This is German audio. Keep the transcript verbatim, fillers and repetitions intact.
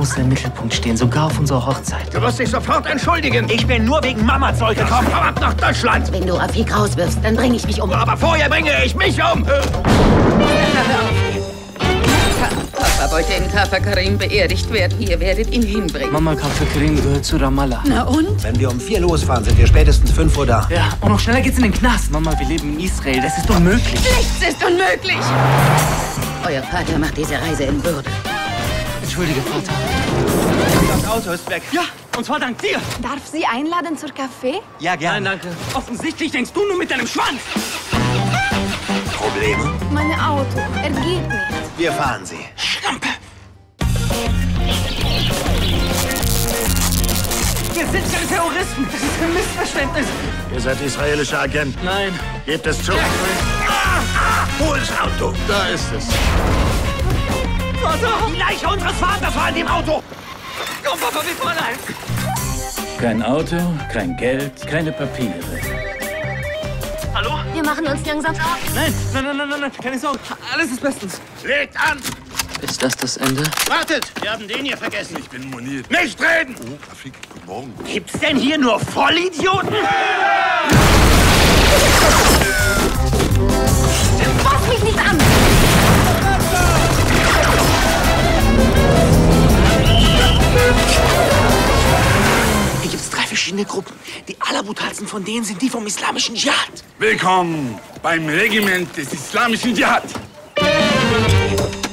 musste im Mittelpunkt stehen, sogar auf unserer Hochzeit. Du wirst dich sofort entschuldigen. Ich bin nur wegen Mama zurückgekommen. Komm ab nach Deutschland. Wenn du Rafik rauswirfst, dann bringe ich mich um. Aber vorher bringe ich mich um. Papa wollte in Kafir Karim beerdigt werden. Ihr werdet ihn hinbringen. Mama, Kafir Karim gehört zu Ramallah. Na und? Wenn wir um vier losfahren, sind wir spätestens fünf Uhr da. Ja, und noch schneller geht's in den Knast. Mama, wir leben in Israel. Das ist unmöglich. Nichts ist unmöglich. Euer Vater macht diese Reise in Würde. Entschuldige, Vater. Das Auto ist weg. Ja, und zwar dank dir. Darf sie einladen zur Kaffee? Ja, gerne. Nein, danke. Offensichtlich denkst du nur mit deinem Schwanz. Probleme? Mein Auto. Er geht nicht. Wir fahren sie. Schlampe. Wir sind keine Terroristen. Das ist ein Missverständnis. Ihr seid israelischer Agent. Nein. Gebt es zu. Ah, ah, hol das Auto. Da ist es. Vater! Die Leiche unseres Vaters war in dem Auto. Komm, Papa, wir fahren ein. Kein Auto, kein Geld, keine Papiere. Hallo? Wir machen uns langsam auf. Nein, nein, nein, nein, nein, nein. Keine Sorge. Alles ist bestens. Legt an. Ist das das Ende? Wartet. Wir haben den hier vergessen. Ich bin Munir. Nicht reden. Oh, Rafik, guten Morgen. Gibt's denn hier nur Vollidioten? Fass mich nicht an! Hier gibt es drei verschiedene Gruppen. Die allerbrutalsten von denen sind die vom islamischen Dschihad. Willkommen beim Regiment des islamischen Dschihad.